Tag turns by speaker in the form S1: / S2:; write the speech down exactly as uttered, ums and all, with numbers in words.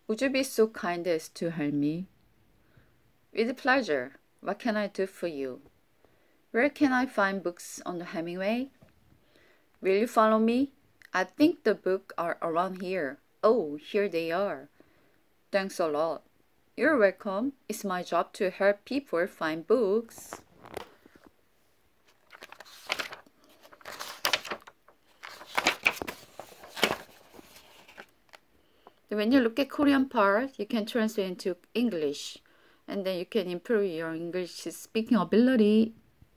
S1: Would you be so kind as to help me? With pleasure. What can I do for you? Where can I find books on the Hemingway? Will you follow me? I think the books are around here. Oh, here they are. Thanks a lot. You're welcome. It's my job to help people find books. When you look at Korean part, you can translate into English, and then you can improve your English speaking ability.